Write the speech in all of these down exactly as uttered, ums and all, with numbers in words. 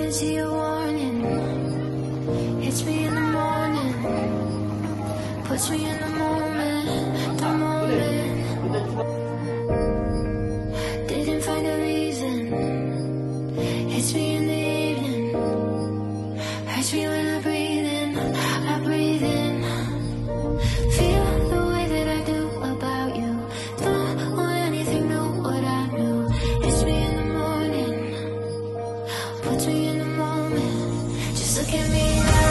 Didn't see a warning. Hits me in the morning. Puts me in the moment, the moment. Didn't find a reason. Hits me in the evening. Hurts me when I breathe in, I breathe in. Feel the way that I do about you. Don't want anything new, what I knew. Hits me in the morning. Puts me in the moment. Just look at me now.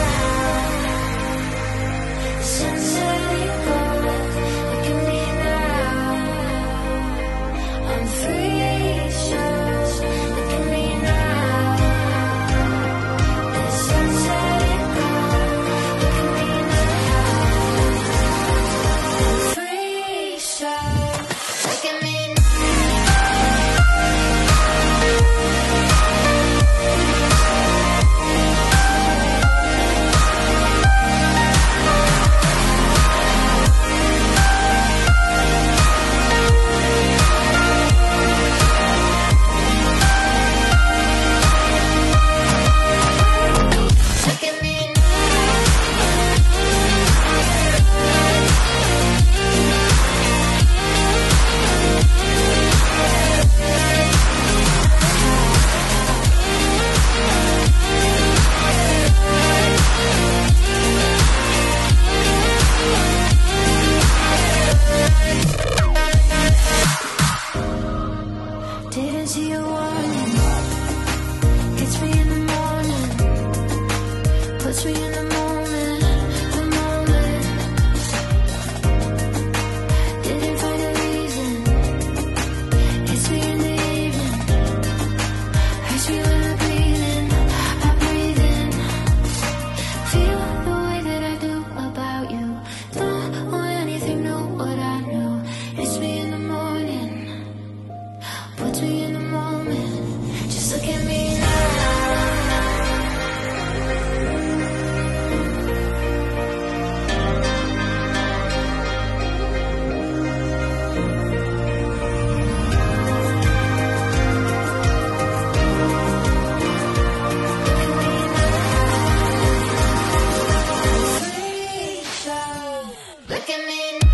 The sunset goes. Look at me now. I'm free, so look at me now. The sunset goes. Look at me now. I'm free, so look at me now. Look at me now. Didn't see a warning. Hits me in the morning. Puts me in the moment, the moment. Didn't find a reason. Hits me in the evening. Hurts me when I breathe in, I breathe in. Feel the way that I do about you. Don't want anything new, what I knew. Hits me in the morning. Puts me in the moment. Just look at me now. Look at me now.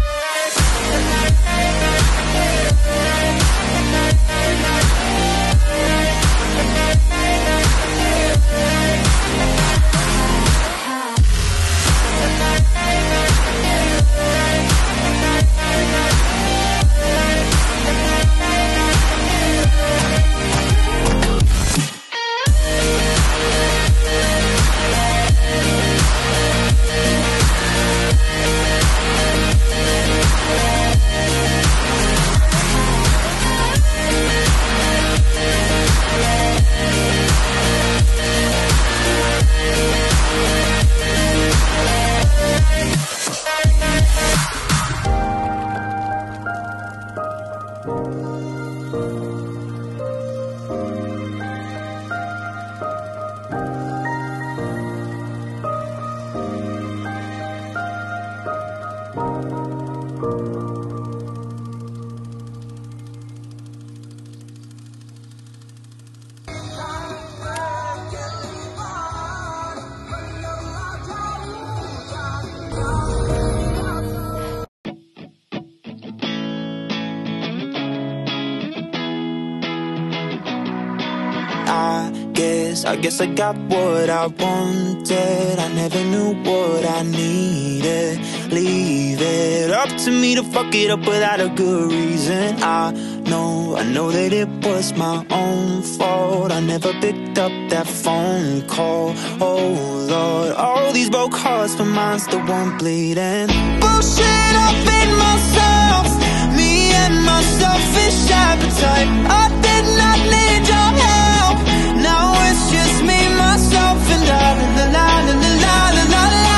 I guess, I guess I got what I wanted. I never knew what I needed. Leave it up to me to fuck it up without a good reason. I know, I know that it was my own fault. I never picked up that phone call. Oh Lord, all these broke hearts, but mine's the one bleeding. Bullshit up in myself, me and my selfish appetite. I did not need your help. Now it's just me, myself, and I. La la la la la la la la.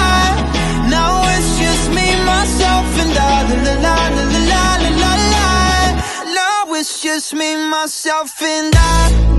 Now it's just me, myself, and I. La la la la la la la la. Now it's just me, myself, and I.